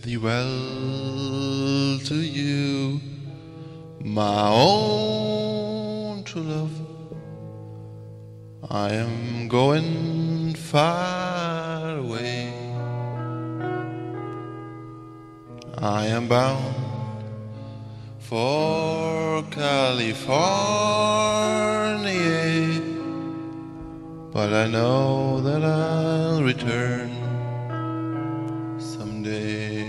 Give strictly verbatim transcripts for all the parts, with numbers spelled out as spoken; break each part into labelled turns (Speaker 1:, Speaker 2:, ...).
Speaker 1: thee well to you, my own true love. I am going far away. I am bound for California, but I know that I'll return someday.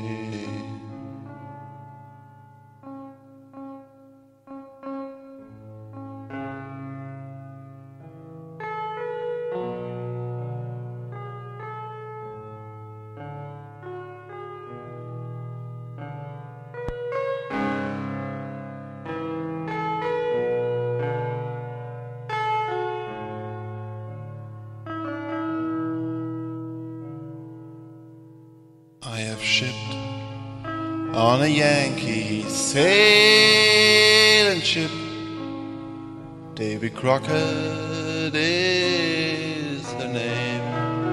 Speaker 1: I have shipped on a Yankee sailing ship. Davy Crockett is her name,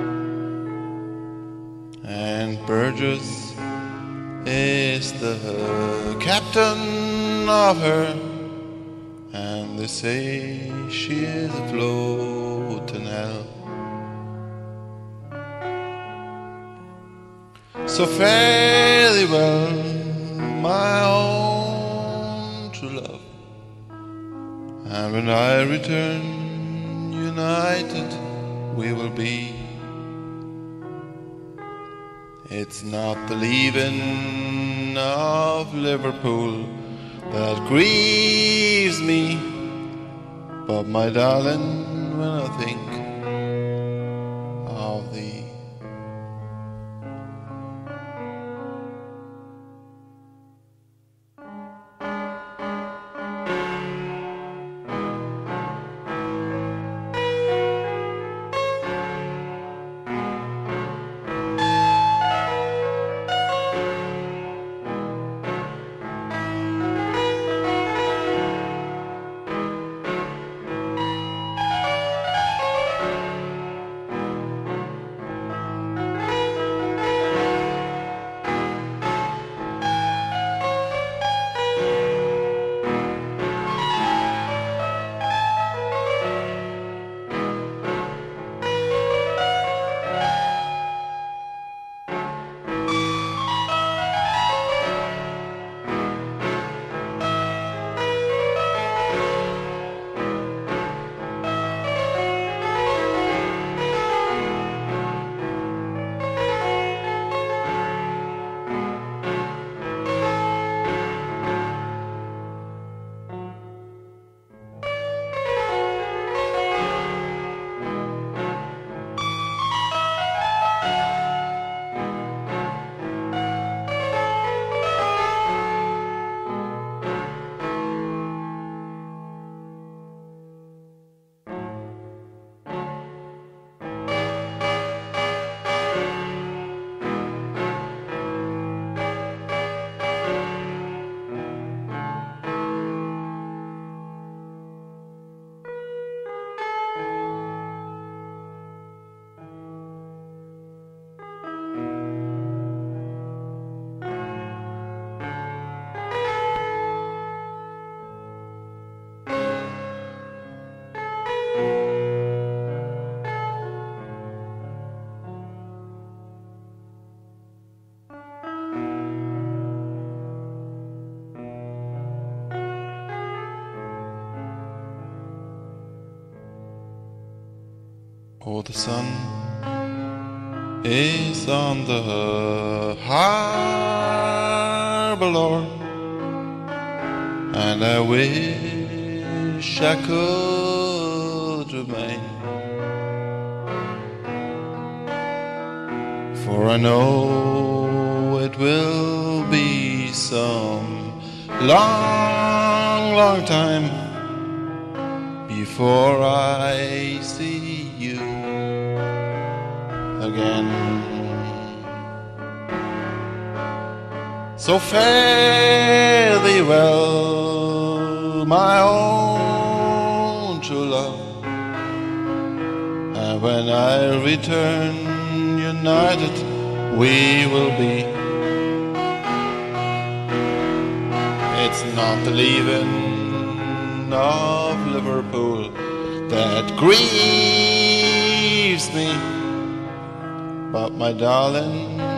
Speaker 1: and Burgess is the captain of her, and they say she is afloat in hell. So fare thee well, my own true love, and when I return, united we will be. It's not the leaving of Liverpool that grieves me, but my darling, when I think of thee. Oh, the sun is on the harbor, Lord, and I wish I could remain, for I know it will be some long, long time before I see you again. So fare thee well, my own true love, and when I return, united we will be. it's not the leaving of Liverpool that grieves me, but my darling,